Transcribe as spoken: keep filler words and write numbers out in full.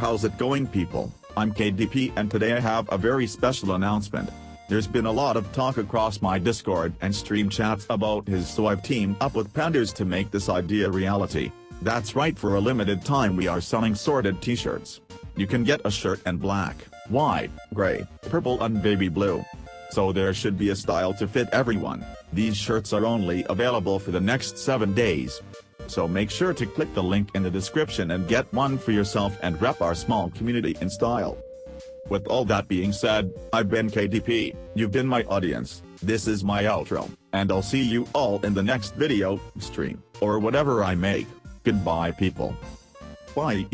How's it going, people? I'm K D P, and today I have a very special announcement. There's been a lot of talk across my Discord and stream chats about his, so I've teamed up with Pandas to make this idea reality. That's right, for a limited time we are selling sorted t-shirts. You can get a shirt in black, white, gray, purple and baby blue. So there should be a style to fit everyone. These shirts are only available for the next seven days. So make sure to click the link in the description and get one for yourself and rep our small community in style. With all that being said, I've been K D P, you've been my audience, this is my outro, and I'll see you all in the next video, stream, or whatever I make. Goodbye, people. Bye.